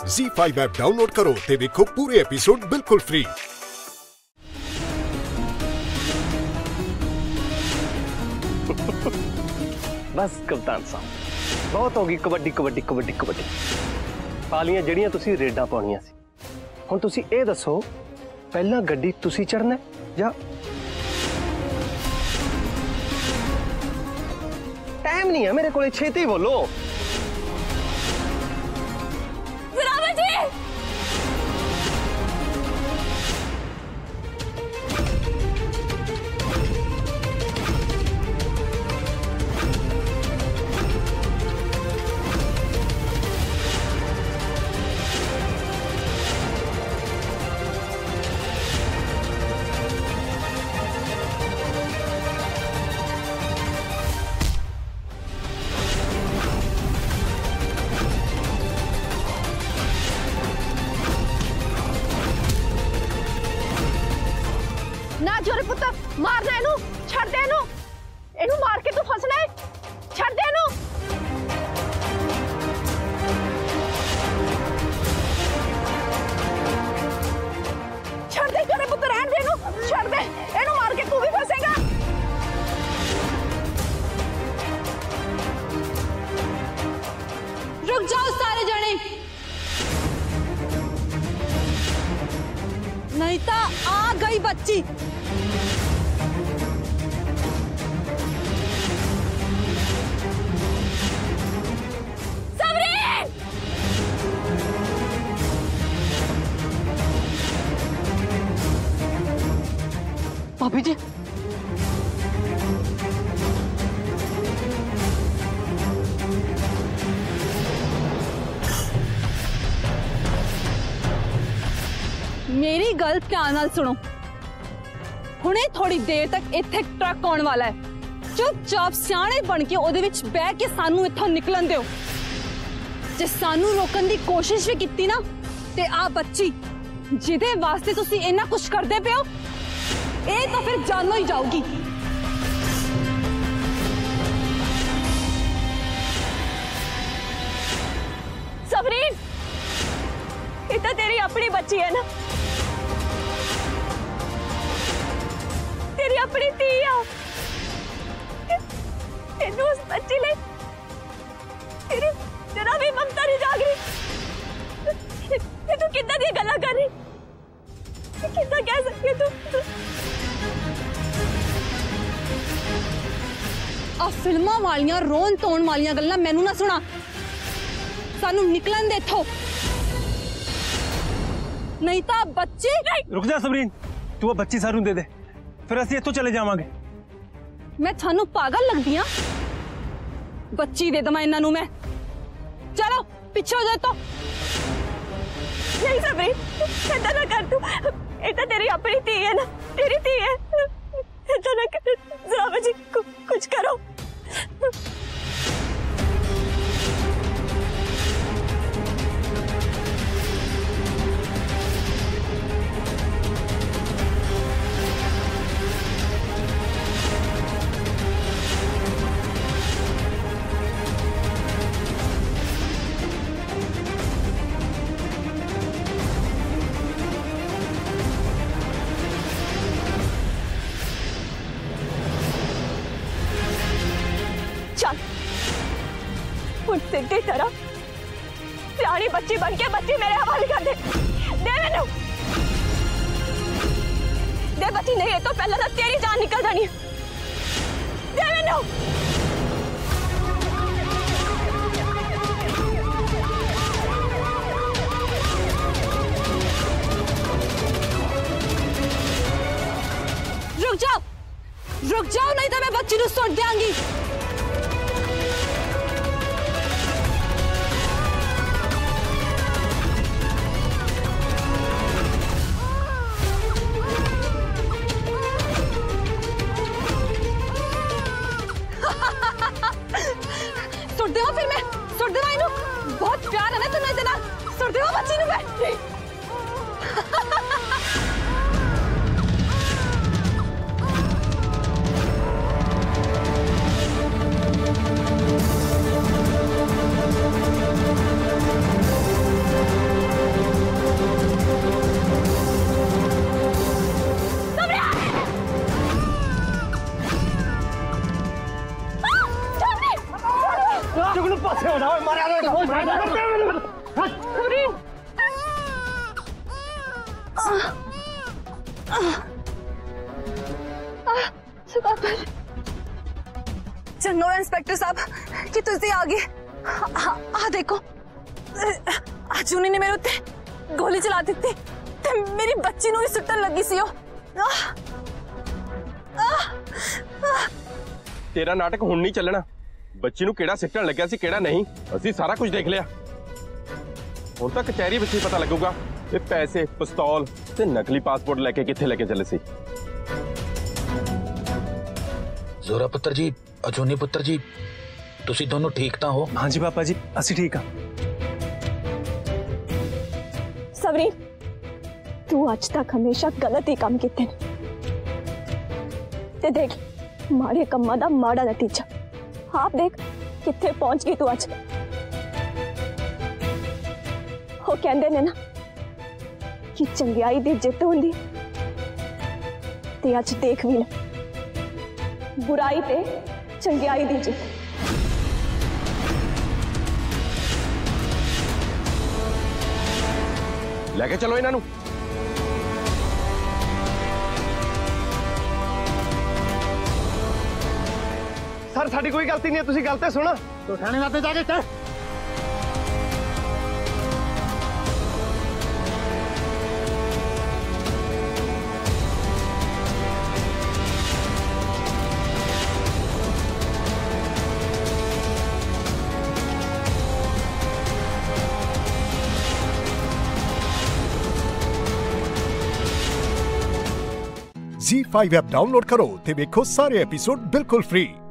ZEE5 app download करो ते देखो पूरे एपिसोड बिल्कुल फ्री। बस कप्तान साहब, बहुत होगी कबड्डी कबड्डी कबड्डी कबड्डी। पालियां जड़ियां तुसी रेडां पाउणियां सी। हुण तुसी ये दसो, पहला गड्डी तुसी चढ़ना या टाइम नहीं है मेरे को, छेती बोलो। ना जोरे पुत्र, मारना इनू, छड़ दे इनू, इनू मार के तू फसना है, छड़ दे इनू। छड़ दे जोरे पुत्र, रहन दे इनू, छड़ दे, इनू मार के तू भी फसेगा। रुक जाओ सारे जने, नहीं तो आ गई बच्ची। भाभी जी, मेरी गल ध्यान नाल सुनो। हुणे थोड़ी देर तक इत्थे ट्रक आने वाला है, चुपचाप सियाणे बन के ओदे विच बैठ के सानू इत्थों निकलन दिओ। जे सानू रोकन दी कोशिश भी कीती ना, ते आ बच्ची जिदे वास्ते तुसी इन्ना कुछ करदे पे हो, ए तो फिर जानो ही जाओगी। सबरीन, ये तो तेरी अपनी बच्ची है ना, तेरी अपनी धी आ। तेनू उस बच्ची ले तेरी जरा भी ममता नहीं जाग रही। तू कितना दी गल्लां कर रही, कितना कह सकती है तू? आ फिल्मां वालियां रोन धोन वालियां गल्लां मैनू ना सुना, सानू निकलन दे इत्थों, नहीं तो बच्ची। रुक जा सबरीन, तू बच्ची सानू दे दे, फिर असं इत्थों चले जावांगे। मैं थानू पागल लगदी हां? बच्ची दे दमा इन्हां नू मैं। चलो पीछे हो जाए तो। नहीं सबरीन, ऐसा ना कर तू, ये तो तेरी अपनी धी है ना, तेरी धी है, ऐसा ना कर। ज़रा जी कुछ करो। सीधी तरह प्यारी बच्ची बन के बच्ची मेरे हवाले कर दे। दे मैनू, दे बच्ची, नहीं है तो पहले तो तेरी जान निकल जानी है। दे मैनू। रुक जाओ, नहीं तो मैं बच्ची को सुट देंगी। सुट दे फिर मैं, सुट दे इनू, बहुत प्यार है ना तुम्हें इतना, सुट दे बच्ची नू मैं। चंगा इंस्पेक्टर साहब कि तुसी आ गए। देखो अजूनी ने मेरे उत्ते गोली चला दी ते मेरी बच्ची नूं भी सुट्टन लगी सी। तेरा नाटक हुण नहीं चलना। बच्ची नूं केड़ा सिੱਟਣ ਲੱਗਿਆ ਸੀ केड़ा नहीं ਅਸੀਂ सारा कुछ देख लिया। ਹੁਣ ਤਾਂ कचहरी ਵਿੱਚ ਹੀ पता लगूगा ये पैसे पिस्तौल ते नकली पासपोर्ट लेके कित्थे लेके चले सी। जोरा पुत्र जी, अजूनी पुत्र जी, तुसी दोनों ठीक तो हो? हाँ जी पापा जी, असी ठीक हाँ। सवरी, तू आज तक हमेशा गलत ही काम किते ते देख माड़े कम्मा दा माड़ा नतीजा। आप देख किथे पहुंच गई तू आज। वो कहंदे ने ना कि चंगियाई दी जित हुंदी ते आज देख भी ले बुराई ते चंगियाई दी जित। लेके चलो इन्हां नूं। सर साडी कोई गलती नहीं है, तुसी गलत है सुना तो थाने वापस जाके चल। Z5 ऐप डाउनलोड करो ते देखो सारे एपिसोड बिल्कुल फ्री।